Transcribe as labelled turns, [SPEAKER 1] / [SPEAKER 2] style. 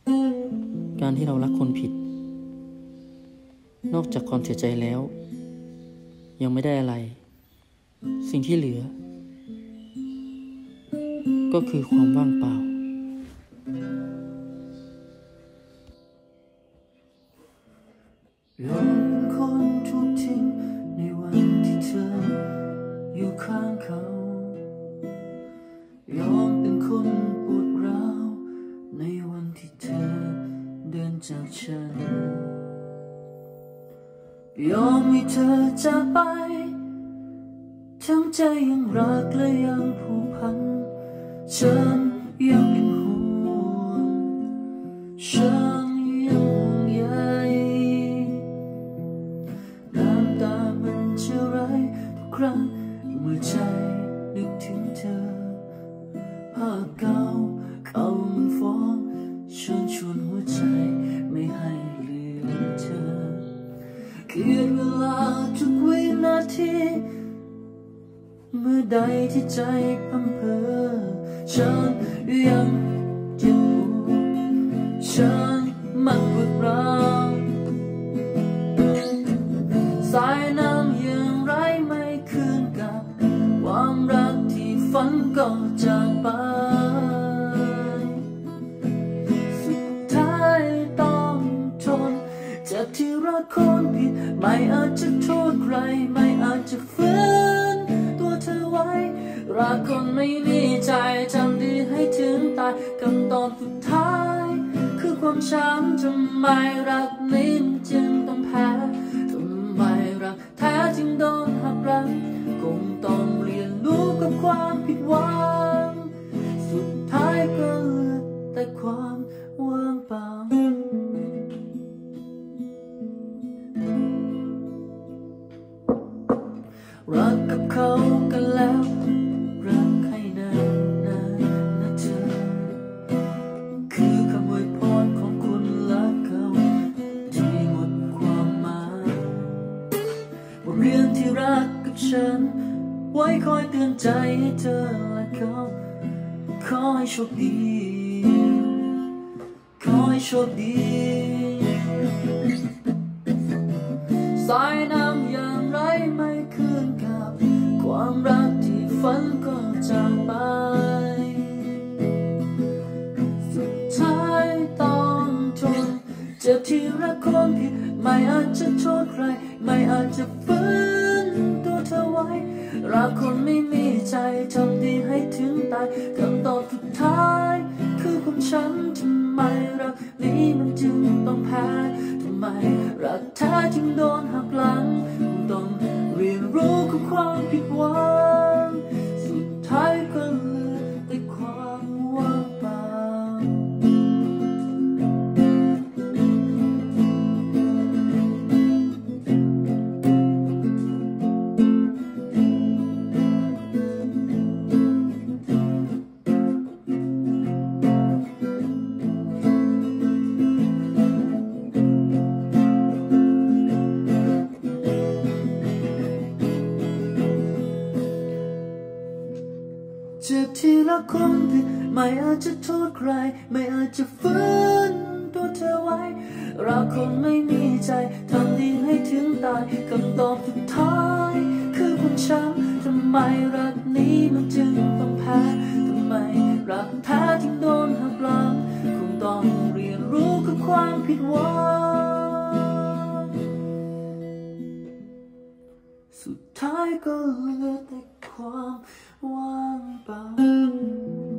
[SPEAKER 1] การที่เรารักคนผิดนอกจากความเสียใจแล้วยังไม่ได้อะไร สิ่งที่เหลือก็คือความว่างเปล่า
[SPEAKER 2] ยอมเป็นคนถูกทิ้งในวันที่เธออยู่ข้างเขายอมเป็นคนปวดร้าวในวันที่เธอเดินจากฉันยอมให้เธอจากไปทั้งใจยังรักและยังผูกพันฉันยังเป็นห่วงฉันยังห่วงใยน้ำตามันจะไหลทุกครั้งเมื่อใจนึกถึงเธอภาพเก่าเขามันฟ้องเชิญชวนหัวใจไม่ให้ลืมเธอเกลียดเวลาทุกวินาทีเมื่อใดที่ใจพังเพอฉันยังเจ็บปวดฉันมันปวดร้าวสายน้ำอย่างไรไม่คืนกับความรักที่ฝันก็จากไปสุดท้ายต้องทนเจ็บที่รักคนผิดไม่อาจจะโทษใครไม่อาจจะฝืนตัวเธอไว้รักคนไม่มีใจทำดีให้ถึงตายคำตอบสุดท้ายคือความช้ำทำไมรักนี้มันจึงต้องแพ้ทำไมรักแท้จึงโดนหักหลังคงต้องเรียนรู้กับความผิดหวังสุดท้ายก็เหลือแต่ความว่างเปล่ารักกับเขากันแล้วรักให้นานๆนะเธอคือคำอวยพรของคุณและเขาที่หมดความหมายบทเรียนที่รักกับฉันไว้คอยเตือนใจให้เธอและเขาขอให้โชคดีขอให้โชคดีสายน้ำอย่างไรไม่คืนกับความรักที่ฝันก็จากไปสุดท้ายต้องทนเจ็บที่รักคนผิดไม่อาจจะโทษใครไม่อาจจะฝืนตัวเธอไว้รักคนไม่มีใจทำดีให้ถึงตายคำตอบสุดท้ายคือความช้ำทำไมรักนี้มันจึงต้องแพ้ทำไมรักแท้จึงโดนหักหลังคงต้องเรียนรู้กับความผิดหวังสุดท้ายก็เหลือแต่ความว่างเปล่าเจ็บที่รักคนผิดไม่อาจจะโทษใครไม่อาจจะฝืนตัวเธอไว้รักคนไม่มีใจทำดีให้ถึงตายคำตอบสุดท้ายคือความช้ำทำไมรักนี้มันจึงต้องแพ้ทำไมรักแท้จึงโดนหักหลังคงต้องเรียนรู้กับความผิดหวังสุดท้ายก็เหลือแต่ความว่างเปล่า